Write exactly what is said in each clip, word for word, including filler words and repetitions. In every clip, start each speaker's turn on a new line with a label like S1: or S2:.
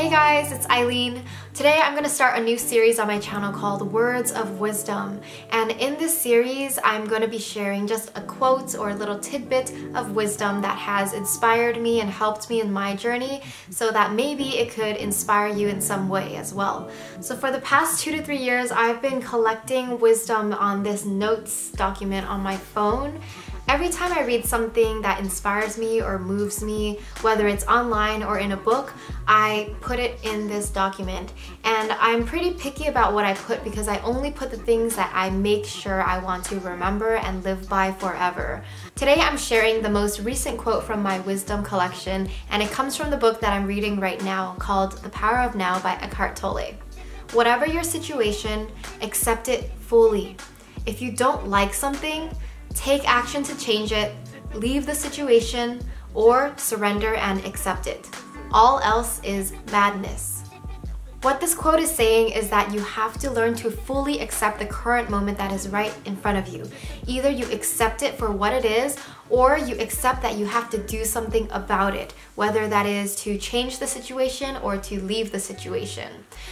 S1: Hey guys, it's Eileen. Today I'm going to start a new series on my channel called Words of Wisdom, and in this series I'm going to be sharing just a quote or a little tidbit of wisdom that has inspired me and helped me in my journey, so that maybe it could inspire you in some way as well. So for the past two to three years I've been collecting wisdom on this notes document on my phone. Every time I read something that inspires me or moves me, whether it's online or in a book, I put it in this document. And I'm pretty picky about what I put because I only put the things that I make sure I want to remember and live by forever. Today I'm sharing the most recent quote from my wisdom collection, and it comes from the book that I'm reading right now called The Power of Now by Eckhart Tolle. Whatever your situation, accept it fully. If you don't like something, take action to change it, leave the situation, or surrender and accept it. All else is madness. What this quote is saying is that you have to learn to fully accept the current moment that is right in front of you. Either you accept it for what it is, or you accept that you have to do something about it, whether that is to change the situation or to leave the situation.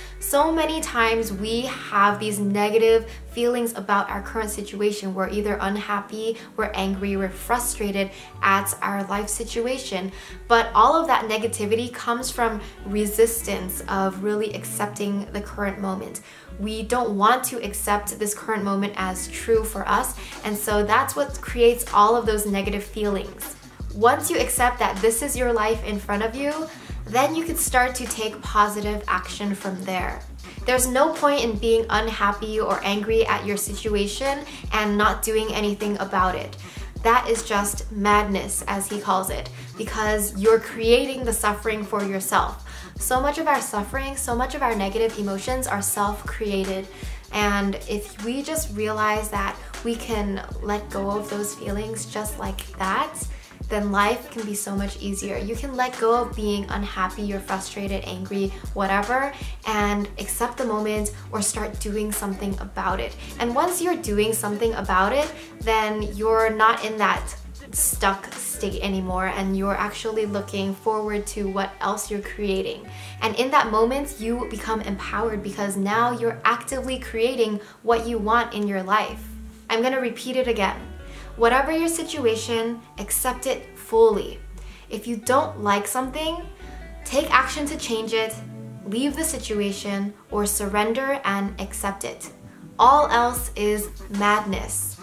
S1: So many times we have these negative feelings about our current situation. We're either unhappy, we're angry, we're frustrated at our life situation. But all of that negativity comes from resistance of really accepting the current moment. We don't want to accept this current moment as true for us, and so that's what creates all of those negative feelings. Once you accept that this is your life in front of you, then you can start to take positive action from there. There's no point in being unhappy or angry at your situation and not doing anything about it. That is just madness, as he calls it, because you're creating the suffering for yourself. So much of our suffering, so much of our negative emotions are self-created. And if we just realize that we can let go of those feelings just like that, then life can be so much easier. You can let go of being unhappy or frustrated, angry, whatever, and accept the moment or start doing something about it. And once you're doing something about it, then you're not in that stuck state anymore, and you're actually looking forward to what else you're creating. And in that moment, you become empowered because now you're actively creating what you want in your life. I'm gonna repeat it again. Whatever your situation, accept it fully. If you don't like something, take action to change it, leave the situation, or surrender and accept it. All else is madness.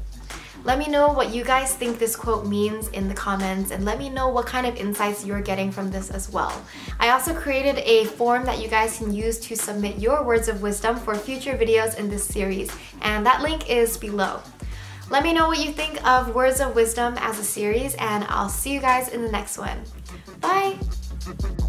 S1: Let me know what you guys think this quote means in the comments, and let me know what kind of insights you're getting from this as well. I also created a form that you guys can use to submit your words of wisdom for future videos in this series, and that link is below. Let me know what you think of Words of Wisdom as a series, and I'll see you guys in the next one. Bye!